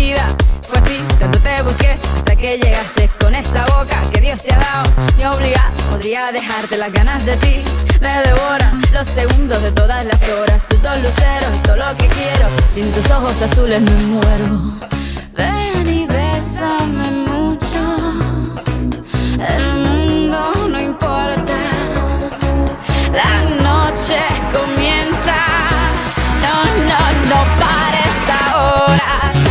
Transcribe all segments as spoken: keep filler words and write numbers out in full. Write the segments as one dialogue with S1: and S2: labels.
S1: vida. Fue así, tanto te busqué hasta que llegaste con esa boca que Dios te ha dado. Ni obligado, podría dejarte las ganas de ti. Me devoran los segundos de todas las horas. Tus dos luceros y todo lo que quiero. Sin tus ojos azules me muero. Ven y bésame mucho. El mundo no importa. La noche comienza. No, no, no pares ahora.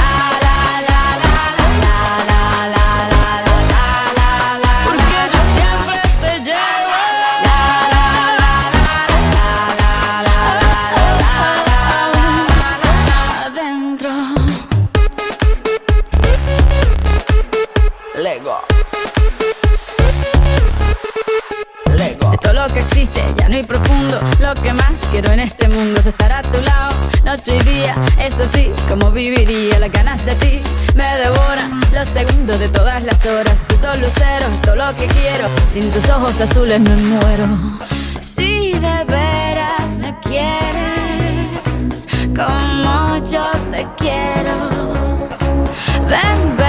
S1: Lego. Lego. De todo lo que existe, ya no hay profundo. Lo que más quiero en este mundo es estar a tu lado, noche y día. Es así como viviría. Las ganas de ti me devoran los segundos de todas las horas. Tus dos luceros, todo lo que quiero. Sin tus ojos azules me muero. Si de veras me quieres como yo te quiero, ven, ven.